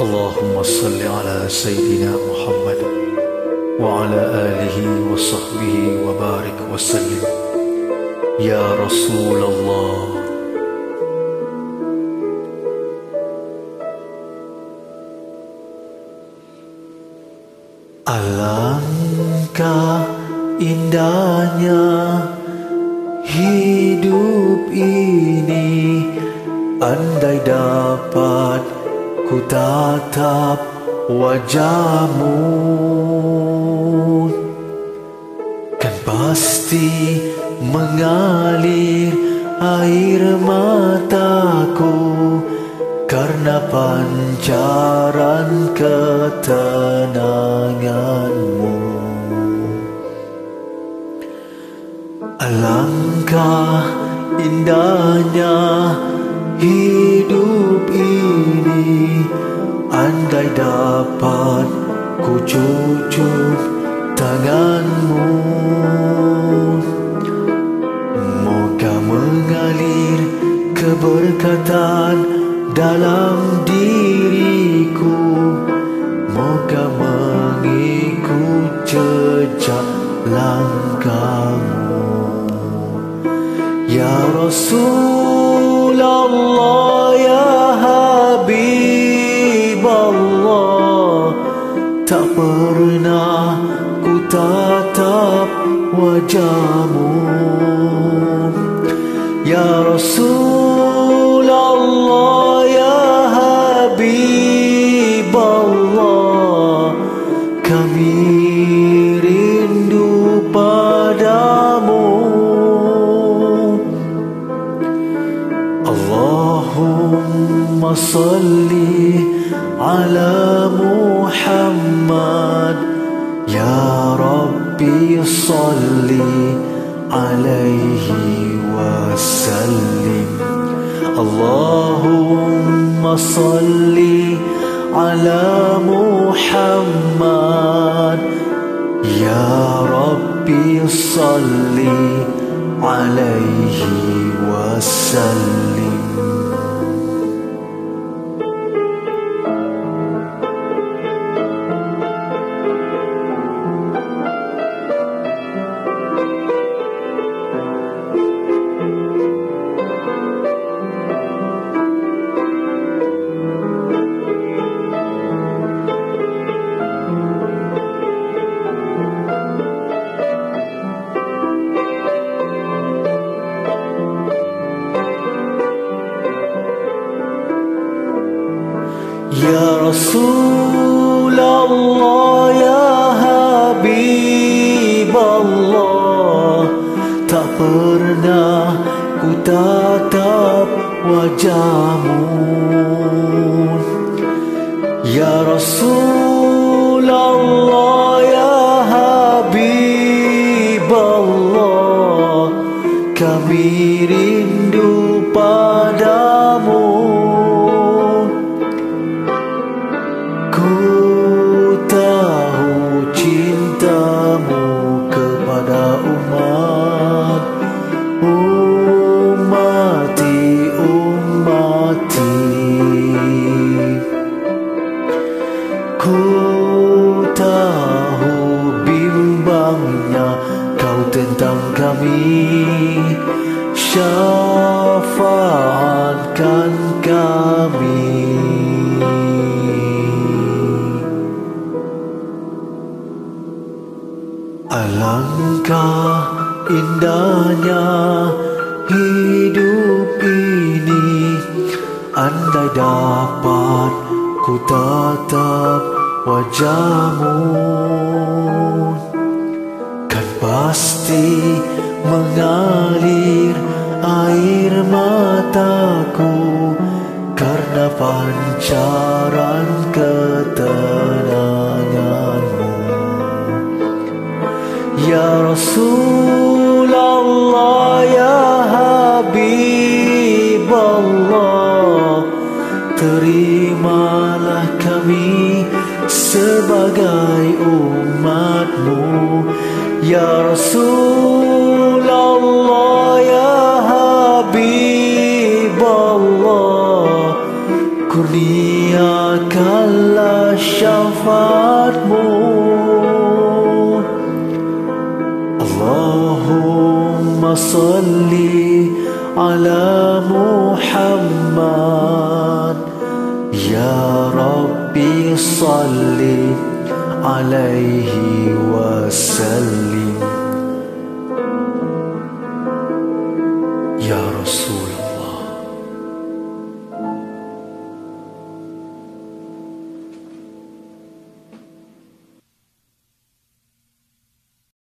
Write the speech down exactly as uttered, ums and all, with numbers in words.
اللهم صل على سيدنا محمد وعلى آله وصحبه وبارك وسلم يا رسول الله. Alangkah indahnya hidup ini, andai dapat ku tatap wajahmu, kan pasti mengalir air mataku karena pancaran ketenanganmu. Alangkah indahnya hidup ini, andai dapat ku cucuk tanganmu, moga mengalir keberkatan dalam diriku, moga mengikut jejak langkahmu. Ya Rasulullah, ya Habib Allah, tak pernah ku tatap wajahmu. Ya Rasulullah, ya Habib Allah, kami rindu padamu. Allahumma salli ala Muhammad, ya Rabbi salli alaihi wasallim. Allahumma salli ala Muhammad, ya Rabbi salli alaihi wasallim. Ya Rasulullah, ya Habib Allah, tak pernah ku tatap wajahmu. Ya Rasulullah, ya Habib Allah, kami rindu padamu. Ku tahu cintamu kepada umat, ummati, ummati. Ku tahu bimbangnya kau tentang kami, syafaatkan kami. Alangkah indahnya hidup ini, andai dapat ku tatap wajahmu, kan pasti mengalir air mataku karena pancaran ketenanganmu. Ya Rasulullah, ya Habib Allah, terimalah kami sebagai umatmu. Ya Rasulullah, ya Habib Allah, kurniakan salli ala Muhammad. Ya Rabbi salli alaihi wasallim.